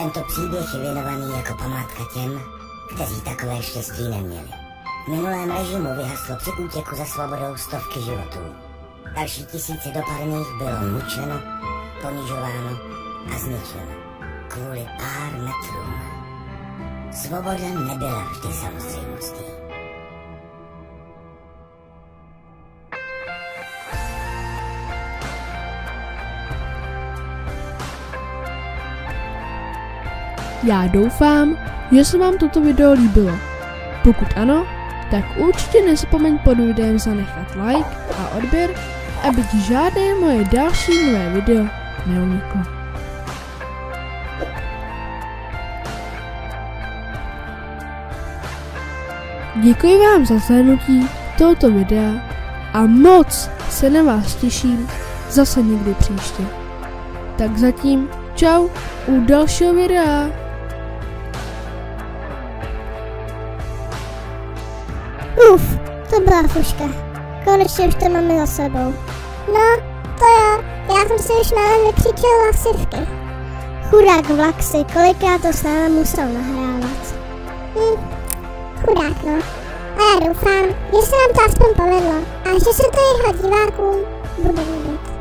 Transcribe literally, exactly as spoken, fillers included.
Tento příběh je věnovaný jako památka těm, kteří takové štěstí neměli. V minulém režimu vyhaslo při útěku za svobodou stovky životů. Další tisíce dopadných bylo mučeno, ponižováno a zničeno kvůli pár metrům. Svoboda nebyla vždy samozřejmostí. Já doufám, že se vám toto video líbilo. Pokud ano, tak určitě nezapomeň pod videem zanechat like a odběr, aby ti žádné moje další nové video neuniklo. Děkuji vám za zhlédnutí tohoto videa a moc se na vás těším zase někdy příště. Tak zatím čau u dalšího videa. Uf, to byla fuška. Konečně už to máme za sebou. No, to jo, já jsem si už náhle vykřičil hlasivky. Chudák Vlaxy, kolikrát to s námi musel nahrávat. Hm, chudák no. A já doufám, že se nám to aspoň povedlo a že se to jeho divákům bude líbit.